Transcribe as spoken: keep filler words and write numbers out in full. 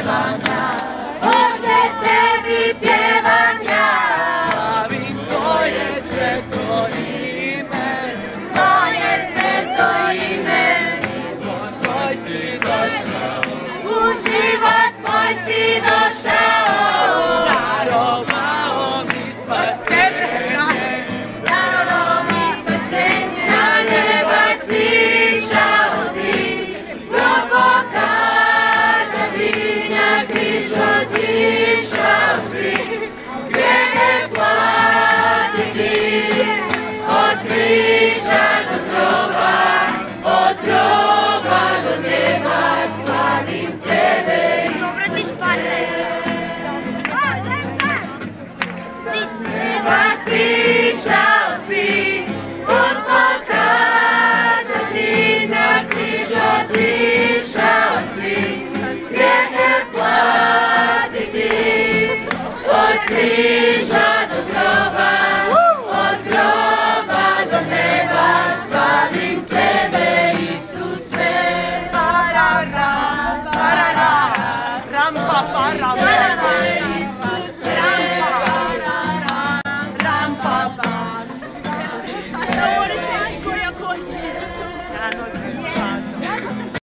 pjevam ja, Bože tebi pjevam ja. Slavim tvoje sveto ime, Tvoje sveto ime, život moj si došao, u život moj si došao.